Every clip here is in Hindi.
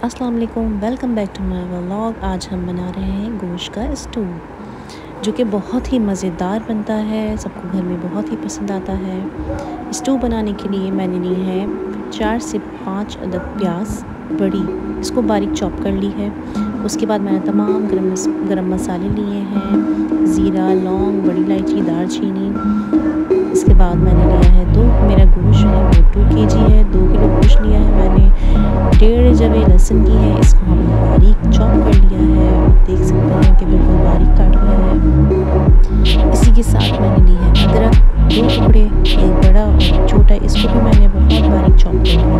अस्सलाम वालेकुम, welcome back to my vlog. आज हम बना रहे हैं गोश्त का स्टू, जो कि बहुत ही मज़ेदार बनता है, सबको घर में बहुत ही पसंद आता है। स्टू बनाने के लिए मैंने ली है 4 से 5 अदद प्याज बड़ी, इसको बारीक चॉप कर ली है। उसके बाद मैंने तमाम गरम मसाले लिए हैं, ज़ीरा, लौंग, बड़ी इलायची, दालचीनी। इसके बाद मैंने लिया है मेरा गोश्त है वो 2 kg है, 2 किलो गोश्त लिया है मैंने। 1.5 जवे लहसुन की है, इसको हमने बारीक चॉप कर लिया है। आप देख सकते हैं कि बिल्कुल बारीक काट लिया है। इसी के साथ मैंने ली है अदरक, 2 टुकड़े, एक बड़ा और एक छोटा, इसको भी मैंने बहुत बारीक चॉप कर लिया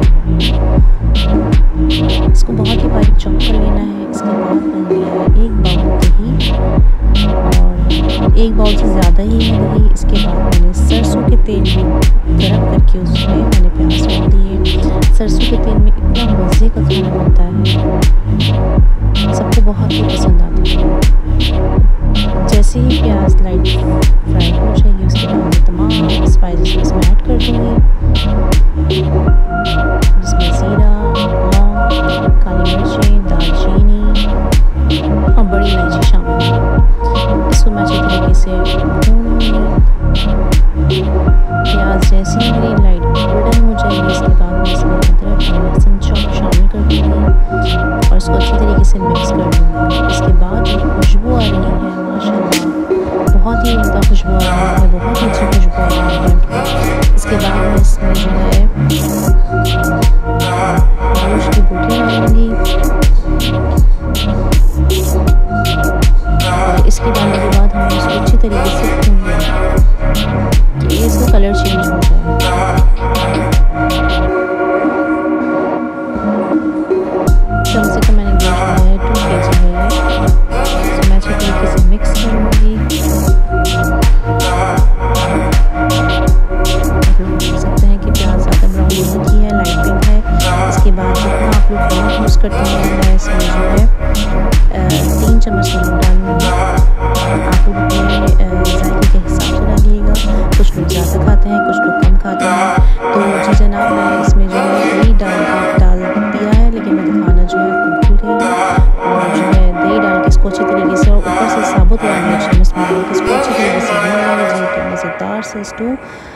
है। इसको बहुत ही बारीक चॉप कर लेना है। इसके बाद मैंने लिया है 1 बाउल दही, और 1 बाउल से ज़्यादा ही है दही। इसके बाद मैंने सरसों के तेल में गरम करके उसमें मैंने प्याज डाल दिए। सरसों के तेल में इतना मज़े का खाना बनता है, सबको बहुत ही पसंद आता है। जैसे ही प्याज लाइट फ्राई हो जाएगी, उसके बाद मैं तमाम स्पाइसेस इसमें ऐड कर दूँगी, जिसमें ज़ीरा, लौंग, काली मिर्चें, दालचीनी और बड़ी इलायची शामिल है। इसको मैं अच्छी तरीके से भूनूंगी। प्याज जैसे ही मेरी लाइट गोल्डन हो जाएगी, इसके बाद मैं इसमें अदरक और लहसुन चॉप शामिल कर दूँगी और इसको अच्छी तरीके से मिक्स कर दूँगी। इसके बाद जो खुशबू आ रही है, माशाल्लाह बहुत ही उम्दा खुशबू आ रही है, बहुत ही अच्छी खुशबू आ रही है। इसके बाद मैं इसमें जो है गोश्त की बोटी डालूँगी, और इसके डालने के बाद हम इसको अच्छी तरीके से भूनेंगे कि इसका कलर चेंज हो जाए। कम से कम मैंने गोश्त लिया है 2 kg है, तो मैं अच्छी तरीके से मिक्स करूँगी। आप लोग देख सकते हैं कि प्याज ज़्यादा ब्राउन नहीं की है, लाइट पिंक है। इसके बाद जितना आप लोग नमक यूज़ करते हैं, मैं इसमें जो है 3 चम्मच नमक डालूँगी। आप लोग अपने जायके के हिसाब से डालिएगा, कुछ लोग ज़्यादा खाते हैं, कुछ लोग कम खाते हैं। तो जी जनाब, मैं इसमें जो है दही डाल दिया है, लेकिन मैं दिखाना जो है आपको भूल गई हूँ। और जो है दही डाल के इसको अच्छी तरीके से, और ऊपर से साबुत वाली मिर्च इसमें डाल के इसको अच्छी तरीके से भून लेंगे, जो कि मज़ेदार से स्टू